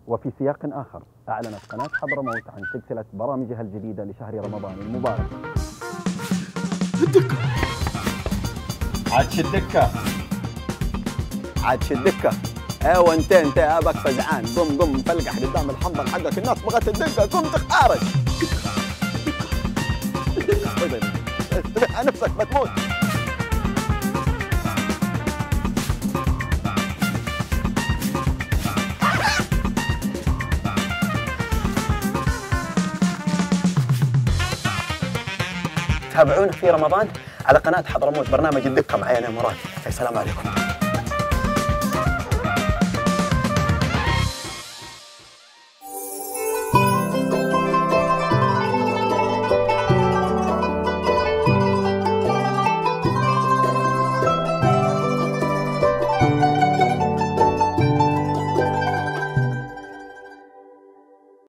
وفي سياق آخر أعلنت قناة حضرموت عن سلسلة برامجها الجديدة لشهر رمضان المبارك. الدكة عادش الدكة عادش الدكة. ايوه انت ابك فزعان، قم فلقح قدام الحنظل حقك، الناس بغت الدكة، قم تخارج. استريح نفسك بتموت. تابعونا في رمضان على قناة حضرموت، برنامج الدكة معي أنا مراد. السلام عليكم.